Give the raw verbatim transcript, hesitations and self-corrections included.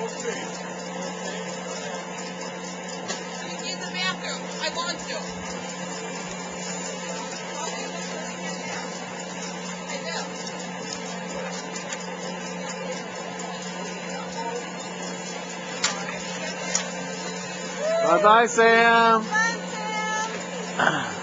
In the bathroom. I want to. I do. Bye bye, Sam. Bye, Sam.